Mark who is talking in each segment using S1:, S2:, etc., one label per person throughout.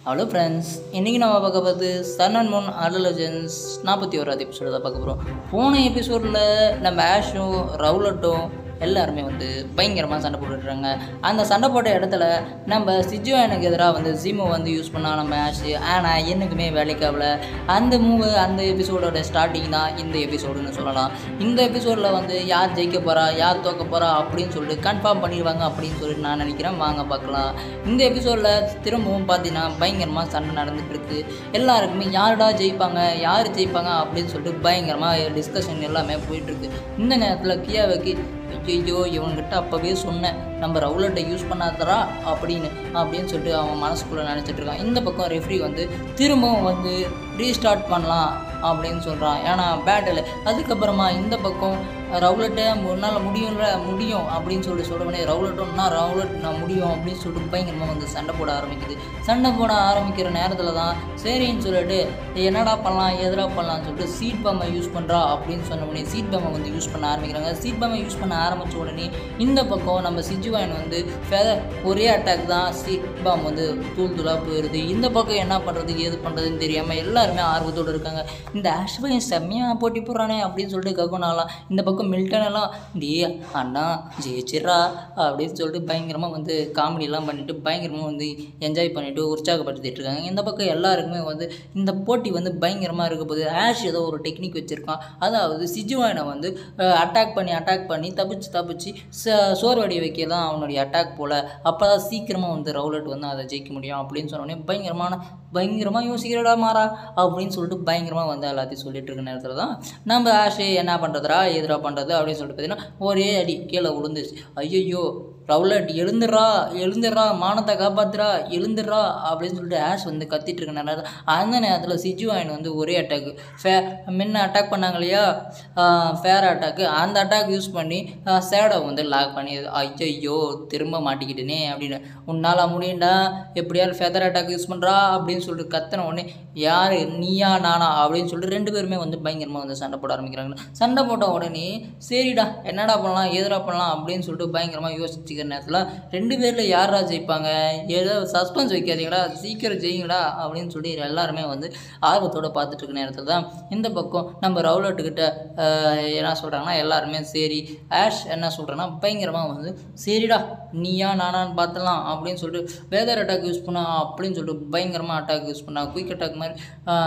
S1: Hello friends, இன்றைக்கி நம்ம பார்க்க போகிறது சன் அண்ட் மூன் அடலஜன்ஸ் 41வது எபிசோடு தான் பார்க்க போகிறோம். போன எபிசோடில் நம்ம ஆஷும் ரவுலட்டும் எல்லாருமே பயங்கரமாக சண்டை போட்டுட்றாங்க. அந்த சண்டை போட்ட இடத்துல நம்ம சிஜுவானுக்கு எதிராக ஜீமோ யூஸ் பண்ணால் நம்ம ஆஷு, ஆனால் என்றைக்குமே வேலைக்காகல. அந்த அந்த எபிசோடோட ஸ்டார்டிங் தான் இந்த எபிசோடுன்னு சொல்லலாம். இந்த எபிசோடில் யார் ஜெயிக்க போகிறா, யார் தோக்க போகிறா அப்படின்னு சொல்லிட்டு கன்ஃபார்ம் பண்ணிடுவாங்க அப்படின்னு சொல்லிட்டு நான் நினைக்கிறேன். வாங்க பார்க்கலாம். இந்த எபிசோடில் திரும்பவும் பார்த்தீங்கன்னா பயங்கரமாக சண்டை நடந்துகிட்ருக்கு. எல்லாருக்குமே யாருடா ஜெயிப்பாங்க, யார் ஜெயிப்பாங்க அப்படின்னு சொல்லிட்டு பயங்கரமாக டிஸ்கஷன் எல்லாமே போயிட்டுருக்கு. இந்த நேரத்தில் கியாவுக்கு ஐயோ இவன்கிட்ட அப்போவே சொன்னேன் நம்ம ரவுலட்டை யூஸ் பண்ணாதரா அப்படின்னு சொல்லிட்டு அவன் மனசுக்குள்ளே நினச்சிட்டு இருக்கான். இந்த பக்கம் ரெஃப்ரி திரும்பவும் ரீஸ்டார்ட் பண்ணலாம் அப்படின்னு சொல்கிறான். ஏன்னா பேட்டில் அதுக்கப்புறமா இந்த பக்கம் ரவுலட்டை உன்னால் முடியும் அப்படின்னு சொல்லிட்டு சொல்கிறவனே ரவுலட்டோன்னா ரவுலட் நான் முடியும் அப்படின்னு சொல்லிட்டு பயங்கரமாக சண்டை போட ஆரம்பிக்குது. சண்டை போட ஆரம்பிக்கிற நேரத்தில் தான் சரின்னு சொல்லிட்டு என்னடா பண்ணலாம் எதிராக பண்ணலான்னு சொல்லிட்டு சீட் பாம்பை யூஸ் பண்ணுறா அப்படின்னு சொன்ன உடனே சீட் பாம்பை யூஸ் பண்ண ஆரம்பிக்கிறாங்க. சீட் பாம்பை யூஸ் பண்ண ஆரம்பித்த உடனே இந்த பக்கம் நம்ம சிஜுவாயின் ஒரே அட்டாக் தான் சீட் பாம் தூள் தூளாக போயிடுது. இந்த பக்கம் என்ன பண்ணுறது ஏது பண்ணுறதுன்னு தெரியாமல் எல்லாருமே ஆர்வத்தோடு இருக்காங்க. இந்த ஆஷ்பையன் செம்மையாக போட்டி போடுறானே அப்படின்னு சொல்லிட்டு ககுனாலாம், இந்த பக்கம் மில்டன் எல்லாம் டே அண்ணா ஜெயிச்சிட்றா அப்படின்னு சொல்லிட்டு பயங்கரமாக காமெடியெல்லாம் பண்ணிவிட்டு பயங்கரமாக என்ஜாய் பண்ணிவிட்டு உற்சாகப்படுத்திட்டு இருக்காங்க. இந்த பக்கம் எல்லாருக்குமே இந்த போட்டி பயங்கரமாக இருக்க போது. ஆஷ் ஏதோ ஒரு டெக்னிக் வச்சுருக்கான். அதாவது சிஜுவாயினை அட்டாக் பண்ணி தப்பிச்சு சோர்வடி வைக்க தான் அவனுடைய அட்டாக் போல். அப்போ தான் சீக்கிரமாக ரவுலட் அதை ஜெயிக்க முடியும் அப்படின்னு சொன்னோடனே பயங்கரமாக யோசிக்கிறடா மாறா அப்படின்னு சொல்லிட்டு பயங்கரமாக எல்லாத்தையும் சொல்லிட்டு இருக்க நேரத்தில் தான் நம்ம ஆஷே என்ன பண்ணுறதுரா எதிராக பண்ணுறது அப்படின்னு சொல்லிட்டு பார்த்தீங்கன்னா ஒரே அடி கீழே விழுந்துச்சு. ஐயோ ரவுலட் எழுந்துடுறா மானத்தை காப்பாத்துறா எழுந்துடுறா அப்படின்னு சொல்லிட்டு ஆஷ் கத்திட்டு இருக்க நேரம். அந்த நேரத்தில் சிஜுவாயின் ஒரே அட்டாக்கு முன்ன அட்டாக் பண்ணாங்க இல்லையா ஃபேர் அட்டாக்கு, அந்த அட்டாக் யூஸ் பண்ணி சேடை லாக் பண்ணி ஐயோ திரும்ப மாட்டிக்கிட்டேனே அப்படின்னு உன்னால் முடியுண்டா எப்படியாவது ஃபெதர் அட்டாக் யூஸ் பண்ணுறா அப்படின்னு சொல்லிட்டு கத்தின உடனே யார் நீயா நானா அப்படின்னு சொல்லிட்டு ரெண்டு பேருமே பயங்கரமாக சண்டை போட ஆரம்பிக்கிறாங்க. சண்டை போட்ட உடனே சரிடா என்னடா பண்ணலாம் எதிராக பண்ணலாம் அப்படின்னு சொல்லிட்டு பயங்கரமாக யோசிச்சுக்கிற நேரத்தில் ரெண்டு பேரில் யாரா ஜெயிப்பாங்க, ஏதோ சஸ்பென்ஸ் வைக்காதீங்களா சீக்கிரம் ஜெயிங்களா அப்படின்னு சொல்லி எல்லாருமே ஆர்வத்தோடு பார்த்துட்டு இருக்க நேரத்தில் தான் இந்த பக்கம் நம்ம ரவுலட்டுக்கிட்ட என்ன சொல்கிறாங்கன்னா எல்லாருமே சரி ஆஷ் என்ன சொல்கிறேன்னா பயங்கரமாக சரிடா நீயா நானான்னு பார்த்துலாம் அப்படின்னு சொல்லிட்டு வேதர் அட்டாக் யூஸ் பண்ணா அப்படின்னு சொல்லிட்டு பயங்கரமாக அட்டாக் யூஸ் பண்ணா குயிக் அட்டாக் மாதிரி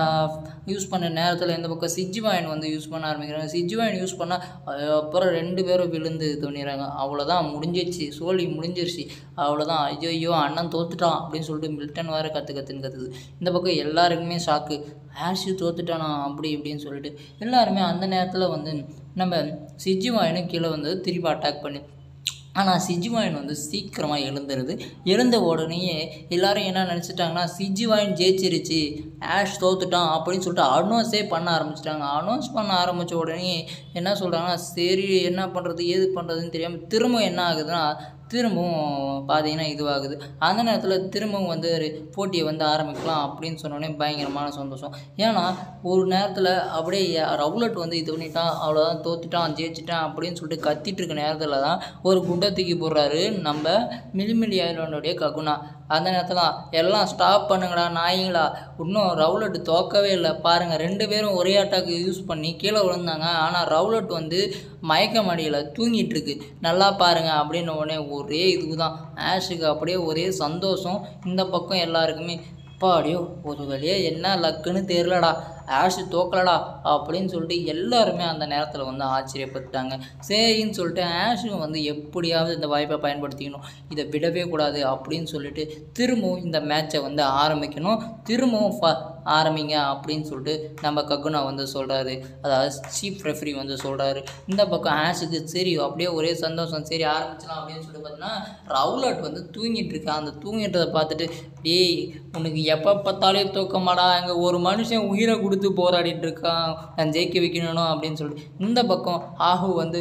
S1: யூஸ் பண்ண நேரத்தில் இந்த பக்கம் சிஜுவாயின் யூஸ் பண்ண ஆரம்பிக்கிறாங்க. சிஜுவாயின் யூஸ் பண்ணால் அப்புறம் ரெண்டு பேரும் விழுந்து தோணிடுறாங்க. அவ்வளோதான் முடிஞ்சிடுச்சு, சோழி முடிஞ்சிருச்சு, அவ்வளோதான் ஐயோ அண்ணன் தோத்துட்டான் அப்படின்னு சொல்லிட்டு மில்டன் வேறு கற்றுது. இந்த பக்கம் எல்லாருக்குமே ஷாக்கு, ஆஷு தோத்துட்டானா அப்படி இப்படின்னு சொல்லிட்டு எல்லாருமே அந்த நேரத்தில் நம்ம சிஜுவாயினும் கீழே திருப்பி அட்டாக் பண்ணி. ஆனால் சிஜுவாயின் சீக்கிரமாக எழுந்துருது. எழுந்த உடனேயே எல்லோரும் என்ன நினச்சிட்டாங்கன்னா சிஜுவாயின் ஜெயிச்சிருச்சு ஆஷ் தோத்துட்டான் அப்படின்னு சொல்லிட்டு அனௌன்ஸே பண்ண ஆரம்பிச்சிட்டாங்க. அனௌன்ஸ் பண்ண ஆரம்பித்த உடனே என்ன சொல்கிறாங்கன்னா சரி என்ன பண்ணுறது ஏது பண்ணுறதுன்னு தெரியாமல் திரும்ப என்ன ஆகுதுன்னா திரும்பவும் பார்த்தீங்கன்னா இதுவாகுது. அந்த நேரத்தில் திரும்பவும் போட்டியை ஆரம்பிக்கலாம் அப்படின்னு சொன்னோடனே பயங்கரமான சந்தோஷம். ஏன்னா ஒரு நேரத்தில் அப்படியே ரவுலட் இது பண்ணிட்டான் அவ்வளோதான் தோத்துட்டான் ஜெயிச்சிட்டான் அப்படின்னு சொல்லிட்டு கத்திட்டு இருக்க நேரத்தில் தான் ஒரு குண்டை தூக்கி போடுறாரு நம்ம மிலிமிலி ஐலாண்டோடைய ககுனா. அந்த நேரத்தில் எல்லாம் ஸ்டாப் பண்ணுங்கடா நாய்ங்களா, இன்னும் ரவுலட் தோக்கவே இல்லை பாருங்கள், ரெண்டு பேரும் ஒரே அட்டாக்கு யூஸ் பண்ணி கீழே விழுந்தாங்க. ஆனால் ரவுலட் மயக்க மடியில் தூங்கிட்டு இருக்கு நல்லா பாருங்கள் அப்படின்னு உடனே ஒரே இதுதான் ஆஷுக்கு அப்படியே ஒரே சந்தோஷம். இந்த பக்கம் எல்லாருக்குமே பாடியோ ஒரு வழியாக என்ன லக்குன்னு தெரிலடா ஆஷு தோக்கலடா அப்படின்னு சொல்லிட்டு எல்லாருமே அந்த நேரத்தில் ஆச்சரியப்பட்டாங்க. சரின்னு சொல்லிட்டு ஆஷும் எப்படியாவது இந்த வாய்ப்பை பயன்படுத்திக்கணும், இதை விடவே கூடாது அப்படின்னு சொல்லிட்டு திரும்பவும் இந்த மேட்சை ஆரம்பிக்கணும், திரும்பவும் ஆரம்பிங்க அப்படின்னு சொல்லிட்டு நம்ம ககுனா சொல்கிறாரு. அதாவது சீஃப் ரெஃப்ரி சொல்கிறாரு. இந்த பக்கம் ஆஷுக்கு சரி அப்படியே ஒரே சந்தோஷம், சரி ஆரம்பிச்சலாம் அப்படின்னு சொல்லிட்டு பார்த்தீங்கன்னா ரவுலட் தூங்கிட்டு இருக்கா. அந்த தூங்கிட்டதை பார்த்துட்டு டேய் உனக்கு எப்போ பார்த்தாலும் தூக்கமாடா, அங்கே ஒரு மனுஷன் உயிரை கொடுத்து போராடிட்டு இருக்கான் நான் ஜெயிக்க வைக்கணும் அப்படின்னு சொல்லிட்டு இந்த பக்கம் ஆஹு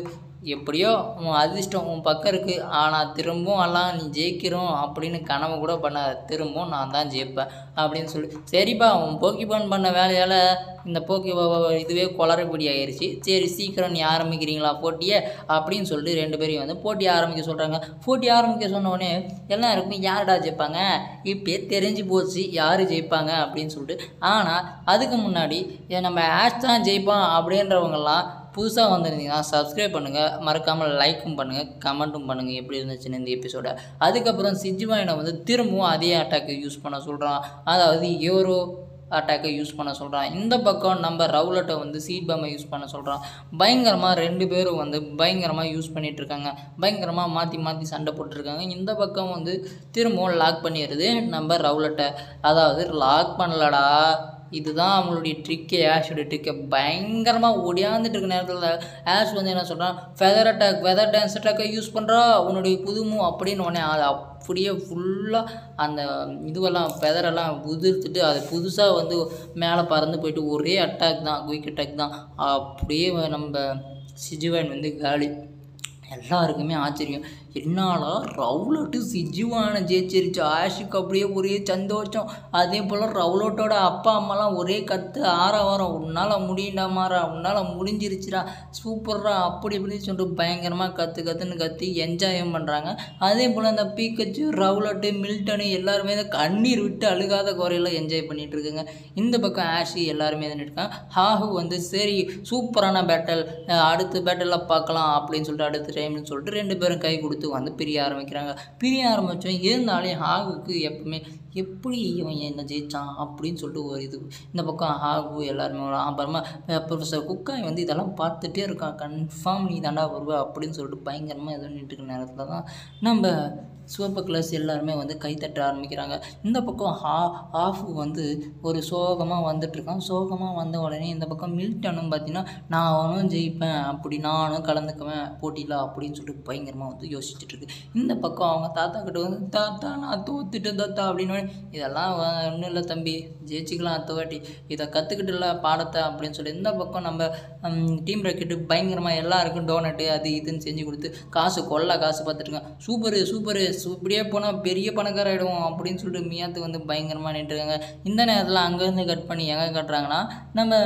S1: எப்படியோ உன் அதிர்ஷ்டம் உன் பக்கம் இருக்குது, ஆனால் திரும்பவும் எல்லாம் நீ ஜெயிக்கிறோம் அப்படின்னு கனவு கூட பண்ண, திரும்பவும் நான் தான் ஜெயிப்பேன் அப்படின்னு சொல்லி, சரிப்பா உன் போக்கிபான் பண்ண வேலையால் இந்த இதுவே குளறுபடி ஆயிடுச்சு, சரி சீக்கிரம் நீ ஆரம்பிக்கிறீங்களா போட்டியை அப்படின்னு சொல்லிட்டு 2 பேரையும் வந்து போட்டி ஆரம்பிக்க சொல்கிறாங்க. போட்டி ஆரம்பிக்க சொன்னோடனே எல்லாருக்கும் யாருடா ஜெயிப்பாங்க, இப்போயே தெரிஞ்சு போச்சு யார் ஜெயிப்பாங்க அப்படின்னு சொல்லிட்டு. ஆனால் அதுக்கு முன்னாடி நம்ம ஆஷ் தான் ஜெயிப்பான் அப்படின்றவங்கெல்லாம் புதுசாக வந்திருந்தீங்கன்னா சப்ஸ்கிரைப் பண்ணுங்கள், மறக்காமல் லைக்கும் பண்ணுங்கள், கமெண்ட்டும் பண்ணுங்கள் எப்படி இருந்துச்சுன்னு இந்த எபிசோட. அதுக்கப்புறம் சிஜுவாயினை வந்து திரும்பவும் அதே அட்டாக்கை யூஸ் பண்ண சொல்கிறான், அதாவது ஏரோ அட்டாக்கை யூஸ் பண்ண சொல்கிறான். இந்த பக்கம் நம்ம ரவுலட்டை வந்து சீட் பம்மை யூஸ் பண்ண சொல்கிறான். பயங்கரமாக 2 பேரும் வந்து பயங்கரமாக யூஸ் பண்ணிகிட்ருக்காங்க, பயங்கரமாக மாற்றி மாற்றி சண்டை போட்டுருக்காங்க. இந்த பக்கம் வந்து திரும்பவும் லாக் பண்ணிடுது நம்ம ரவுலட்டை, அதாவது லாக் பண்ணலடா, இதுதான் அவங்களுடைய ட்ரிக்கே, ஆஷோட ட்ரிக்கை. பயங்கரமாக ஒடியாந்துட்டு இருக்க நேரத்தில் ஆஷ் வந்து என்ன சொல்கிறான், ஃபெதர் அட்டாக், ஃபெதர் டான்ஸ் அட்டாக்கை யூஸ் பண்ணுறா உன்னுடைய புதுமு அப்படின்னு உடனே அது அப்படியே ஃபுல்லாக அந்த இதுவெல்லாம் ஃபெதரெல்லாம் உதிர்த்துட்டு அது புதுசாக வந்து மேலே பறந்து போயிட்டு ஒரே அட்டாக் தான், குயிக் அட்டாக் தான். அப்படியே நம்ம சிஜுவாயின் வந்து காலி. எல்லாருக்குமே ஆச்சரியம், என்னால ரவுலட்டு சிஜுவானை ஜெயிச்சிருச்சு, ஆஷுக்கு அப்படியே ஒரே சந்தோஷம். அதே போல் ரவுலட்டோட அப்பா அம்மாலாம் ஒரே கற்று ஆரவாரம், உன்னால் முடியண்டா மாறா, உன்னால் முடிஞ்சிருச்சுடா, சூப்பர்ரா அப்படி இப்படின்னு சொல்லிட்டு பயங்கரமாக கற்றுன்னு கத்தி என்ஜாயும் பண்ணுறாங்க. அதே போல் இந்த பீக்கச்சு, ரவுலட்டு, மில்டனு எல்லாருமே இந்த கண்ணீர் விட்டு அழுகாத குறையெல்லாம் என்ஜாய் பண்ணிகிட்டு இருக்குங்க. இந்த பக்கம் ஆஷி எல்லாருமே இருக்காங்க. ஹாஹு வந்து சரி சூப்பரான பேட்டல், அடுத்த பேட்டலில் பார்க்கலாம் அப்படின்னு சொல்லிட்டு அடுத்த டைம்னு சொல்லிட்டு 2 பேரும் கை கொடுத்து வந்து பிரிய ஆரம்பிக்கிறாங்க. பிரிய ஆரம்பித்தோம். இருந்தாலும் ஹாகுக்கு எப்பவுமே எப்படி இவன் என்ன ஜெயிச்சான் அப்படின்னு சொல்லிட்டு ஒரு இது. இந்த பக்கம் ஹாகு எல்லாருமே அப்புறமா ப்ரொஃபஸர் குக்காய் வந்து இதெல்லாம் பார்த்துட்டே இருக்கான், கன்ஃபார்ம் நீ தாண்டா வருவா அப்படின்னு சொல்லிட்டு பயங்கரமாக எதுவும் நின்றுட்டு இருக்க நேரத்தில் தான் நம்ம சூப்பர் கிளாஸ் எல்லாருமே வந்து கைத்தட்ட ஆரம்பிக்கிறாங்க. இந்த பக்கம் ஆஃபு வந்து ஒரு சோகமாக வந்துட்டுருக்கான். சோகமாக வந்த உடனே இந்த பக்கம் மில்டனும் பார்த்தீங்கன்னா நானும் ஜெயிப்பேன், அப்படி நானும் கலந்துக்குவேன் போட்டியில் அப்படின்னு சொல்லிட்டு பயங்கரமாக வந்து யோசிச்சுட்ருக்கு. இந்த பக்கம் அவங்க தாத்தா கிட்ட வந்து தாத்தா நான் தோத்துட்டேன் தாத்தா அப்படின்னு. இதெல்லாம் ஒன்றும் இல்லை தம்பி, ஜெயிச்சிக்கலாம் அடுத்த வாட்டி, இதை கற்றுக்கிட்டுல பாடத்தை அப்படின்னு சொல்லி இந்த பக்கம் நம்ம டீம் ராக்கெட்டு பயங்கரமாக எல்லாருக்கும் டோனட்டு அது இதுன்னு செஞ்சு கொடுத்து காசு பார்த்துட்ருக்கான். சூப்பரு இப்படியே போனால் பெரிய பணக்கார ஆகிடுவோம் அப்படின்னு சொல்லிட்டு மியாத்துக்கு வந்து பயங்கரமாக நின்றுருக்காங்க. இந்த நேரத்தில் அங்கேருந்து கட் பண்ணி எங்கே கட்டுறாங்கன்னா நம்ம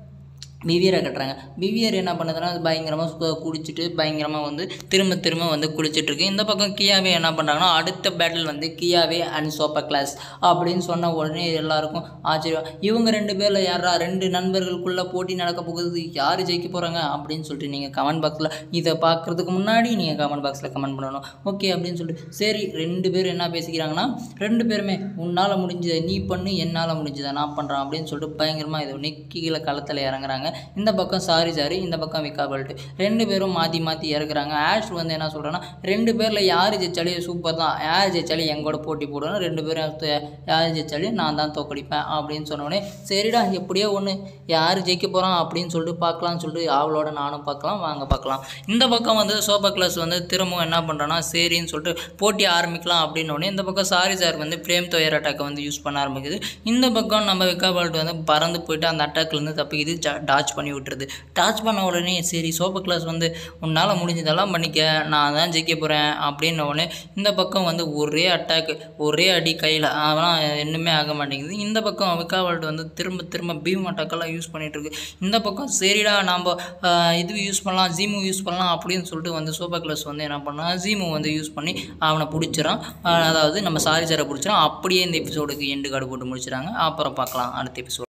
S1: விவியரை கட்டுறாங்க. விவியர் என்ன பண்ணுறதுன்னா அது பயங்கரமாக குடிச்சிட்டு பயங்கரமாக வந்து திரும்ப வந்து குளிச்சுட்ருக்கு. இந்த பக்கம் கியாவே என்ன பண்ணுறாங்கன்னா அடுத்த பேட்டில் வந்து கியாவே அண்ட் சூப்பர் கிளாஸ் அப்படின்னு சொன்ன உடனே எல்லாருக்கும் ஆச்சரியம். இவங்க 2 பேரில் யாரா 2 நண்பர்களுக்குள்ளே போட்டி நடக்க போகுது, யார் ஜெயிக்க போகிறாங்க அப்படின்னு சொல்லிட்டு நீங்கள் கமெண்ட் பாக்ஸில் இதை பார்க்குறதுக்கு முன்னாடி நீங்கள் கமெண்ட் பாக்ஸில் கமெண்ட் பண்ணணும். ஓகே அப்படின்னு சொல்லிட்டு சரி 2 பேரும் என்ன பேசிக்கிறாங்கன்னா 2 பேருமே உன்னால் முடிஞ்சதை நீ பண்ணு, என்னால் முடிஞ்சதை நான் பண்ணுறேன் அப்படின்னு சொல்லிட்டு பயங்கரமாக இது ஒன்று கீழே களத்தில் இறங்குறாங்க. இந்த பக்கம் சாரி இந்த பக்கம் விக்காபல்ட்டு 2 பேரும் மாற்றி இறக்குறாங்க. ஆஷ் வந்து என்ன சொல்கிறேன்னா 2 பேரில் யார் ஜெயிச்சாலும் சூப்பர் தான், யார் ஜெயிச்சாலும் எங்கூட போட்டி போடணும், 2 பேரும் யார் ஜெயிச்சாலும் நான் தான் தோக்கடிப்பேன் அப்படின்னு சொன்னோடனே சரிடா எப்படியோ ஒன்று யார் ஜெயிக்க போகிறான் அப்படின்னு சொல்லிட்டு பார்க்கலாம்னு சொல்லிட்டு அவளோட நானும் பார்க்கலாம், வாங்க பார்க்கலாம். இந்த பக்கம் வந்து சோபா கிளாஸ் வந்து திரும்பவும் என்ன பண்ணுறோன்னா சரின்னு சொல்லிட்டு போட்டி ஆரம்பிக்கலாம் அப்படின்னோடனே இந்த பக்கம் சாரி வந்து ஃப்ளேம் தோயர் அட்டாக்கை வந்து யூஸ் பண்ண ஆரம்பிக்குது. இந்த பக்கம் நம்ம விக்காபல்ட் வந்து பறந்து போயிட்டு அந்த அட்டாக்லேருந்து தப்பிக்குது, டாச் பண்ணி விட்டுருது. டாச் பண்ண உடனே சரி சோப்பர் கிளாஸ் வந்து உன்னால் முடிஞ்சதெல்லாம் பண்ணிக்க, நான் தான் ஜெயிக்க போகிறேன் அப்படின்ன உடனே இந்த பக்கம் வந்து ஒரே அட்டாக்கு, ஒரே அடி கையில், அதெல்லாம் இன்னுமே ஆக மாட்டேங்குது. இந்த பக்கம் விக்காவல்ட் வந்து திரும்ப பீம் அட்டாக்கெல்லாம் யூஸ் பண்ணிகிட்ருக்கு. இந்த பக்கம் சரிடா நம்ம இது யூஸ் பண்ணலாம், ஜீமு யூஸ் பண்ணலாம் அப்படின்னு சொல்லிட்டு வந்து சோப்பர் கிளாஸ் வந்து என்ன பண்ணால் ஜீமு வந்து யூஸ் பண்ணி அவனை பிடிச்சிடான், அதாவது நம்ம சாரி பிடிச்சிடான். அப்படியே இந்த எபிசோடுக்கு எண்டு கார்டு போட்டு முடிச்சிடாங்க. அப்புறம் பார்க்கலாம் அடுத்த எபிசோட்.